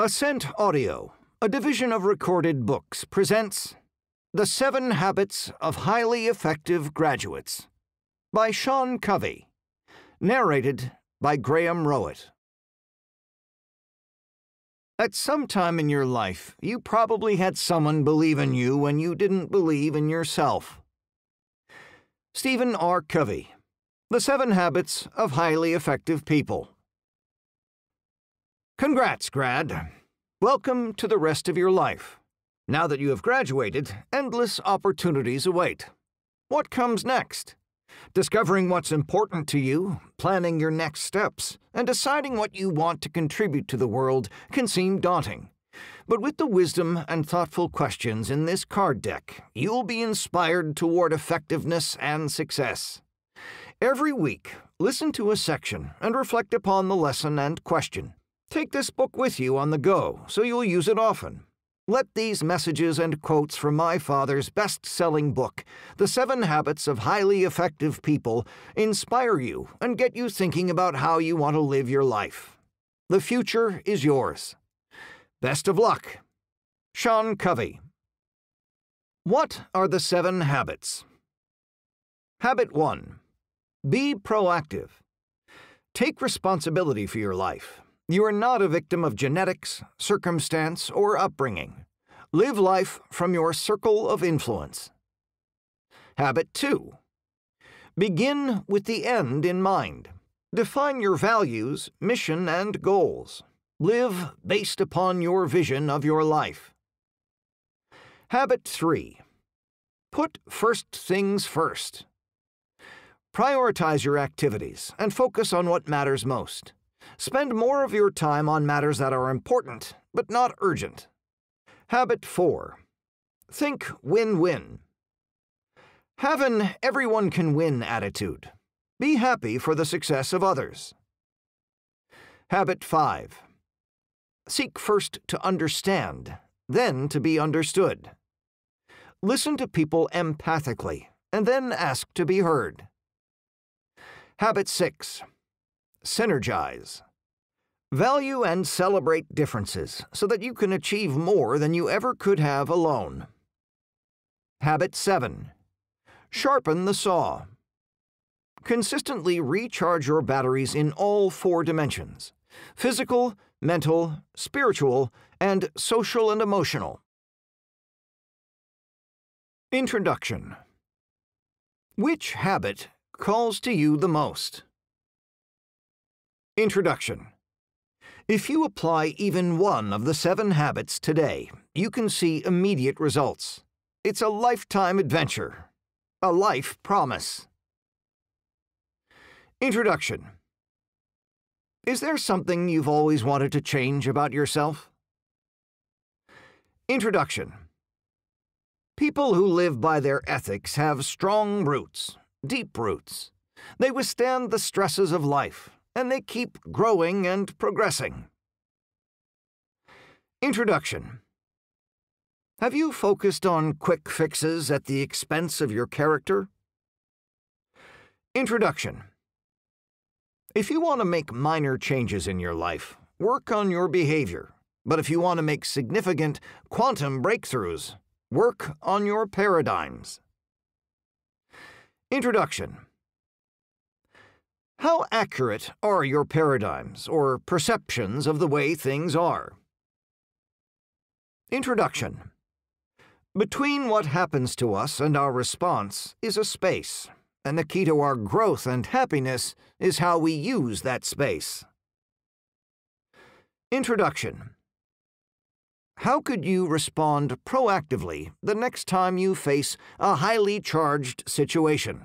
Ascent Audio, a division of Recorded Books, presents The 7 Habits of Highly Effective Graduates by Sean Covey, narrated by Rowat. At some time in your life, you probably had someone believe in you when you didn't believe in yourself. Stephen R. Covey, The 7 Habits of Highly Effective People. Congrats, grad. Welcome to the rest of your life. Now that you have graduated, endless opportunities await. What comes next? Discovering what's important to you, planning your next steps, and deciding what you want to contribute to the world can seem daunting. But with the wisdom and thoughtful questions in this card deck, you'll be inspired toward effectiveness and success. Every week, listen to a section and reflect upon the lesson and question. Take this book with you on the go, so you'll use it often. Let these messages and quotes from my father's best-selling book, The 7 Habits of Highly Effective People, inspire you and get you thinking about how you want to live your life. The future is yours. Best of luck. Sean Covey. What are the 7 habits? Habit 1. Be proactive. Take responsibility for your life. You are not a victim of genetics, circumstance, or upbringing. Live life from your circle of influence. Habit 2. Begin with the end in mind. Define your values, mission, and goals. Live based upon your vision of your life. Habit 3. Put first things first. Prioritize your activities and focus on what matters most. Spend more of your time on matters that are important, but not urgent. Habit 4. Think win-win. Have an everyone-can-win attitude. Be happy for the success of others. Habit 5. Seek first to understand, then to be understood. Listen to people empathically, and then ask to be heard. Habit 6. Synergize. Value and celebrate differences so that you can achieve more than you ever could have alone. Habit 7. Sharpen the saw. Consistently recharge your batteries in all 4 dimensions: physical, mental, spiritual, and social and emotional. Introduction. Which habit calls to you the most? Introduction. If you apply even one of the 7 habits today, you can see immediate results. It's a lifetime adventure, a life promise. Introduction. Is there something you've always wanted to change about yourself? Introduction. People who live by their ethics have strong roots, deep roots. They withstand the stresses of life, and they keep growing and progressing. Introduction. Have you focused on quick fixes at the expense of your character? Introduction. If you want to make minor changes in your life, work on your behavior. But if you want to make significant quantum breakthroughs, work on your paradigms. Introduction. How accurate are your paradigms or perceptions of the way things are? Introduction. Between what happens to us and our response is a space, and the key to our growth and happiness is how we use that space. Introduction. How could you respond proactively the next time you face a highly charged situation?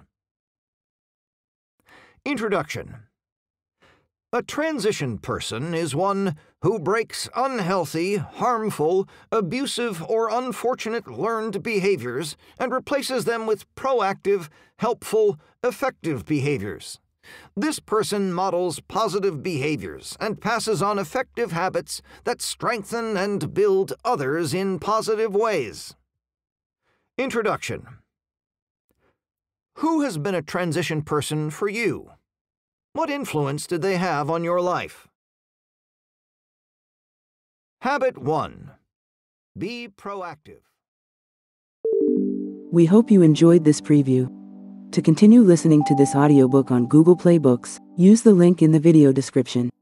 Introduction. A transition person is one who breaks unhealthy, harmful, abusive, or unfortunate learned behaviors and replaces them with proactive, helpful, effective behaviors. This person models positive behaviors and passes on effective habits that strengthen and build others in positive ways. Introduction. Who has been a transition person for you? What influence did they have on your life? Habit 1. Be proactive. We hope you enjoyed this preview. To continue listening to this audiobook on Google Play Books, use the link in the video description.